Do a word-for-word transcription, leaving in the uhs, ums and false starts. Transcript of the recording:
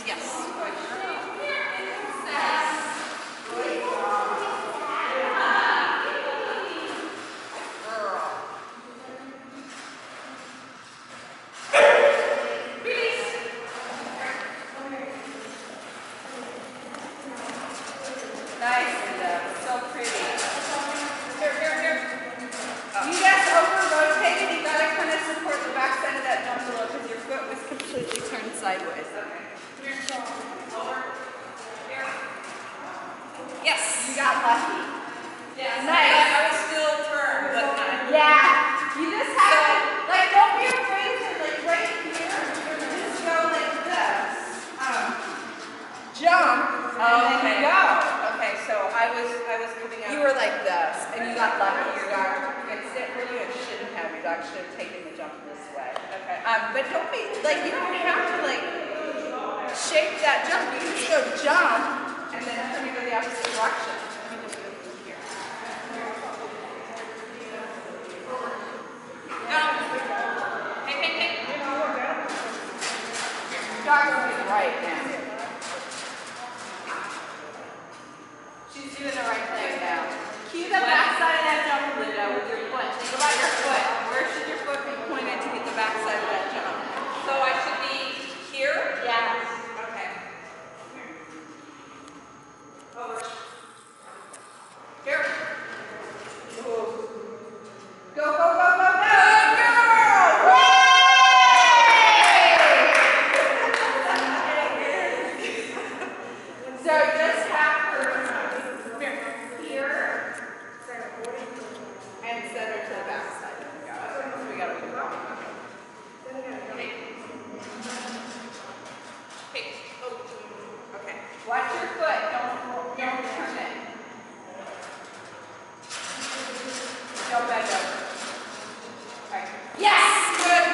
Yes. Nice, Linda. So pretty. Here, here, here. Oh. You guys over-rotated. You got to kind of support the back side of that jump a little because your foot was completely turned sideways. Okay. Here. Over. Here. Yes. You got lucky. Yeah. Nice. I was still turned, but not. Yeah. You just have to, like, don't be afraid to, like, right here, just go like this. Um, jump, and oh, then okay. you go. Okay, so I was, I was coming out. You were like this, and you got lucky. Your doctor fixed it for you. It shouldn't have. Your doctor should have taken the jump this way. Okay. Um, but don't be, like, you don't have to, like, shape that jump. You just go jump, and then turn to go the opposite direction. Let me just go through here. Hey, hey, hey. Doctor is right now. She's doing the right thing now. Cue the back side of that jump, Linda, with your foot. Think about your foot. Where should your foot be pointed to get the back side of that jump? So I should be here? Yes. Okay. Over. Here. Go, go, go, go, go! Good girl! So just have her here and set her to the back side. So we got to be wrong. Okay. Okay. Oh. Okay. Watch your foot. Don't, don't turn it. Don't bend over. All right. Yes! Good.